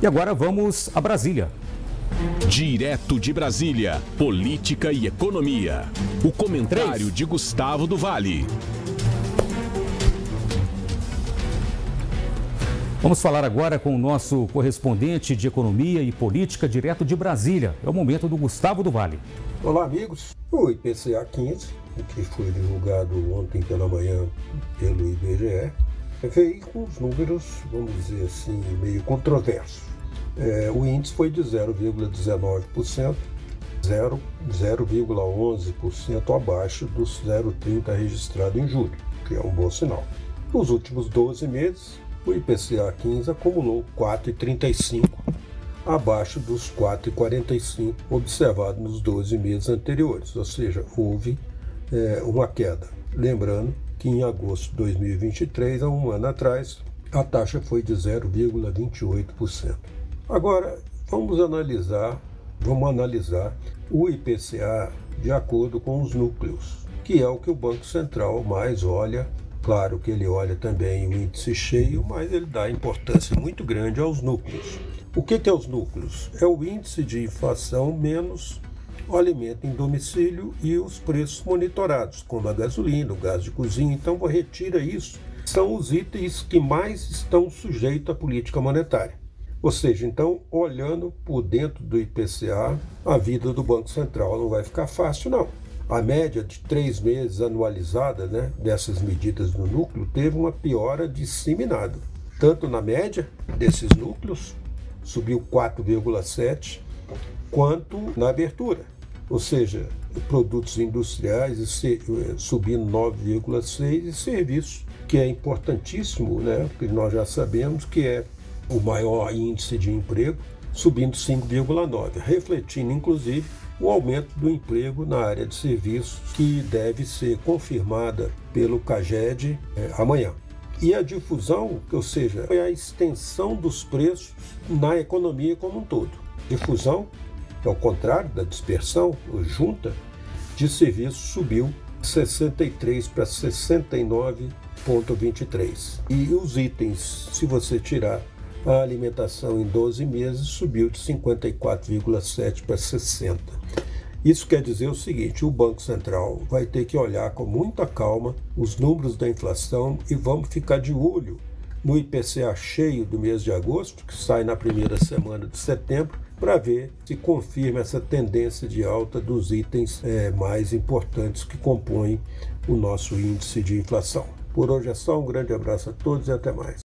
E agora vamos a Brasília. Direto de Brasília, política e economia. O comentário de Gustavo do Vale. Vamos falar agora com o nosso correspondente de economia e política direto de Brasília. É o momento do Gustavo do Vale. Olá, amigos. O IPCA 15, que foi divulgado ontem pela manhã pelo IBGE, veio com os números, vamos dizer assim, meio controversos. O índice foi de 0,19%, 0,11% abaixo dos 0,30% registrado em julho, que é um bom sinal. Nos últimos 12 meses, o IPCA 15 acumulou 4,35%, abaixo dos 4,45% observado nos 12 meses anteriores, ou seja, houve uma queda. Lembrando que em agosto de 2023, há um ano atrás, a taxa foi de 0,28%. Agora, vamos analisar o IPCA de acordo com os núcleos, que é o que o Banco Central mais olha. Claro que ele olha também o índice cheio, mas ele dá importância muito grande aos núcleos. O que é os núcleos? É o índice de inflação menos o alimento em domicílio e os preços monitorados, como a gasolina, o gás de cozinha. Então, retira isso. São os itens que mais estão sujeitos à política monetária. Ou seja, então, olhando por dentro do IPCA, a vida do Banco Central não vai ficar fácil, não. A média de 3 meses anualizada, dessas medidas no núcleo teve uma piora disseminada. Tanto na média desses núcleos, subiu 4,7%, quanto na abertura. Ou seja, produtos industriais subindo 9,6% e serviços, que é importantíssimo, porque nós já sabemos que é o maior índice de emprego, subindo 5,9%, refletindo inclusive o aumento do emprego na área de serviços, que deve ser confirmada pelo CAGED amanhã. E a difusão, ou seja, é a extensão dos preços na economia como um todo. Difusão, ao contrário da dispersão, ou junta, de serviços subiu 63 para 69,23. E os itens, se você tirar a alimentação em 12 meses, subiu de 54,7 para 60. Isso quer dizer o seguinte: o Banco Central vai ter que olhar com muita calma os números da inflação e vamos ficar de olho no IPCA cheio do mês de agosto, que sai na primeira semana de setembro, para ver se confirma essa tendência de alta dos itens mais importantes que compõem o nosso índice de inflação. Por hoje é só, um grande abraço a todos e até mais.